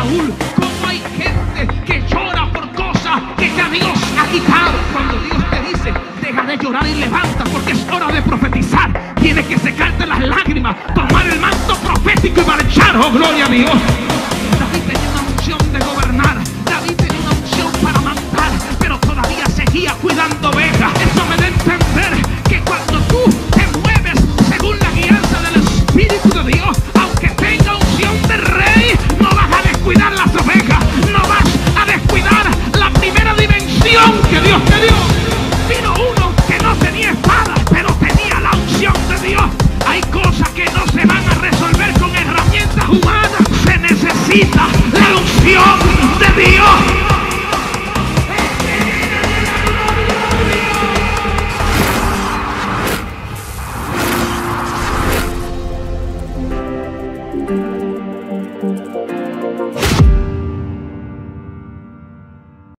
Saúl, cómo hay gente que llora por cosas que ya Dios ha quitado. Cuando Dios te dice, deja de llorar y levanta, porque es hora de profetizar. Tienes que secarte las lágrimas, tomar el manto profético y marchar. ¡Oh, gloria a Dios! David tenía una unción de gobernar, David tenía una unción para mandar, pero todavía seguía cuidando ovejas. Eso me da a entender que cuando tú te mueves según la guianza del Espíritu de Dios, aunque tenga unción de rey, no vas a descuidar las ovejas, no vas a descuidar la primera dimensión que Dios te dio. Vino uno que no tenía espada, pero tenía la unción de Dios. Hay cosas que no se van a resolver con herramientas humanas. Se necesita la unción de Dios.